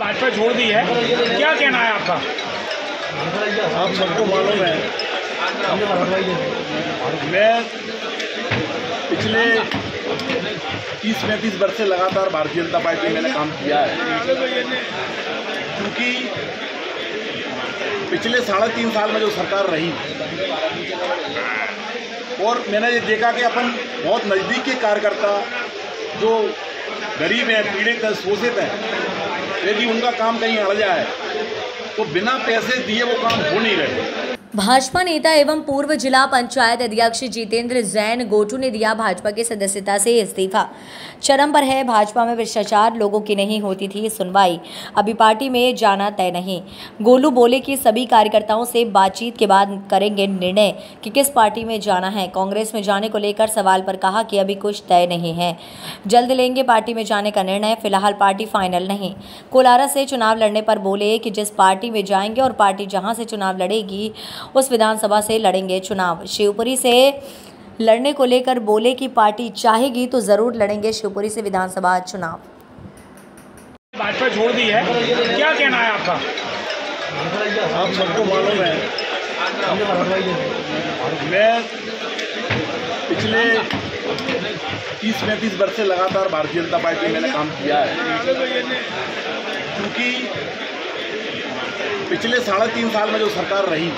भाजपा छोड़ दी है, क्या कहना है आपका? आप सबको मालूम है, मैं पिछले 30-35 वर्ष से लगातार भारतीय जनता पार्टी में मैंने काम किया है। क्योंकि पिछले 3.5 साल में जो सरकार रही और मैंने ये देखा कि अपन बहुत नज़दीक के कार्यकर्ता जो गरीब हैं, पीड़ित हैं, शोषित हैं, यदि उनका काम कहीं अड़ जाए तो बिना पैसे दिए वो काम हो नहीं रहे। भाजपा नेता एवं पूर्व जिला पंचायत अध्यक्ष जितेंद्र जैन गोटू ने दिया भाजपा की सदस्यता से इस्तीफा। चरम पर है भाजपा में भ्रष्टाचार, लोगों की नहीं होती थी सुनवाई, अभी पार्टी में जाना तय नहीं। गोलू बोले कि सभी कार्यकर्ताओं से बातचीत के बाद करेंगे निर्णय कि किस पार्टी में जाना है। कांग्रेस में जाने को लेकर सवाल पर कहा कि अभी कुछ तय नहीं है, जल्द लेंगे पार्टी में जाने का निर्णय, फिलहाल पार्टी फाइनल नहीं। कोलारस से चुनाव लड़ने पर बोले कि जिस पार्टी में जाएंगे और पार्टी जहां से चुनाव लड़ेगी उस विधानसभा से लड़ेंगे चुनाव। शिवपुरी से लड़ने को लेकर बोले कि पार्टी चाहेगी तो जरूर लड़ेंगे शिवपुरी से विधानसभा चुनाव। भाजपा छोड़ दी है, क्या कहना है आपका? आप सबको मालूम है, मैं पिछले 30-35 वर्ष से लगातार भारतीय जनता पार्टी में मैंने काम किया है। क्योंकि पिछले 3.5 साल में जो सरकार रही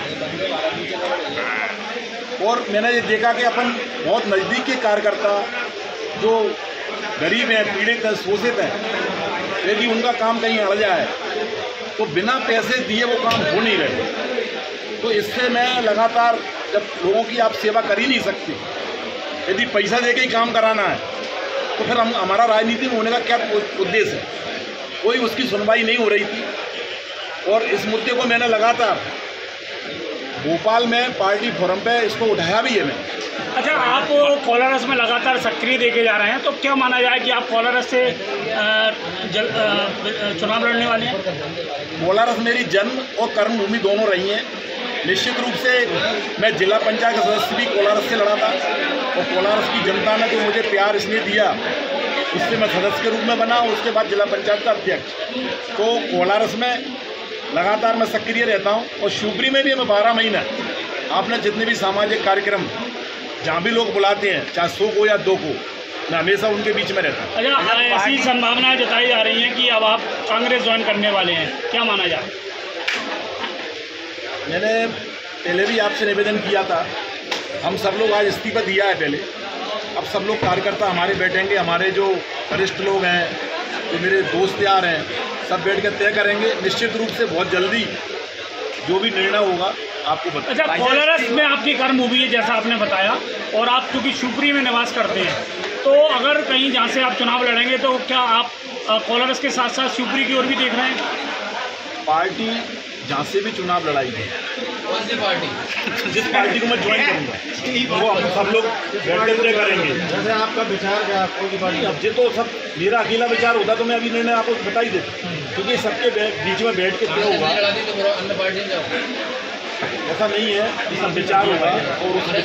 और मैंने ये देखा कि अपन बहुत नज़दीक के कार्यकर्ता जो गरीब हैं, पीड़ित हैं, शोषित हैं, यदि उनका काम कहीं अड़ जाए तो बिना पैसे दिए वो काम हो नहीं रहे। तो इससे मैं लगातार, जब लोगों की आप सेवा कर ही नहीं सकते, यदि पैसा दे के ही काम कराना है तो फिर हमारा राजनीति में होने का क्या उद्देश्य है? कोई उसकी सुनवाई नहीं हो रही थी और इस मुद्दे को मैंने लगातार भोपाल में पार्टी फोरम पे इसको उठाया भी है मैं। अच्छा, आप कोलारस में लगातार सक्रिय देखे जा रहे हैं, तो क्या माना जाए कि आप कोलारस से चुनाव लड़ने वाले हैं? कोलारस मेरी जन्म और कर्मभूमि दोनों रही हैं। निश्चित रूप से मैं जिला पंचायत का सदस्य भी कोलारस से लड़ा था और कोलारस की जनता ने तो मुझे प्यार इसलिए दिया, उससे मैं सदस्य के रूप में बना, उसके बाद जिला पंचायत का अध्यक्ष। तो कोलारस में लगातार मैं सक्रिय रहता हूं और शिवपुरी में भी मैं 12 महीना आपने जितने भी सामाजिक कार्यक्रम जहां भी लोग बुलाते हैं, चाहे 100 को या 2 को, मैं हमेशा उनके बीच में रहता हूं। अच्छा, ऐसी संभावनाएं जताई जा रही हैं कि अब आप कांग्रेस ज्वाइन करने वाले हैं, क्या माना जाए? मैंने पहले भी आपसे निवेदन किया था, हम सब लोग आज इस्तीफा दिया है पहले, अब सब लोग कार्यकर्ता हमारे बैठेंगे, हमारे जो वरिष्ठ लोग हैं, जो मेरे दोस्त यार हैं, सब बैठ के तय करेंगे। निश्चित रूप से बहुत जल्दी जो भी निर्णय होगा आपको बता। अच्छा, कोलारस में आपकी कर्मभूमि है जैसा आपने बताया, और आप चूँकि शिवपुरी में निवास करते हैं, तो अगर कहीं जहाँ से आप चुनाव लड़ेंगे तो क्या आप कोलारस के साथ साथ शिवपुरी की ओर भी देख रहे हैं? पार्टी जहाँ से भी चुनाव लड़ाएगी, कौन सी पार्टी? जिस पार्टी को मैं ज्वाइन करूँगा वो हम सब लोग बैठ के तय करेंगे। जैसे आपका विचार क्या, कौन सी पार्टी? अब ये तो सब मेरा अकेला विचार होता तो मैं अभी निर्णय आपको बता ही देता, क्योंकि सबके बीच में बैठ के तय होगा। अन्य पार्टी में जाओ, ऐसा नहीं है कि सब विचार होगा और उस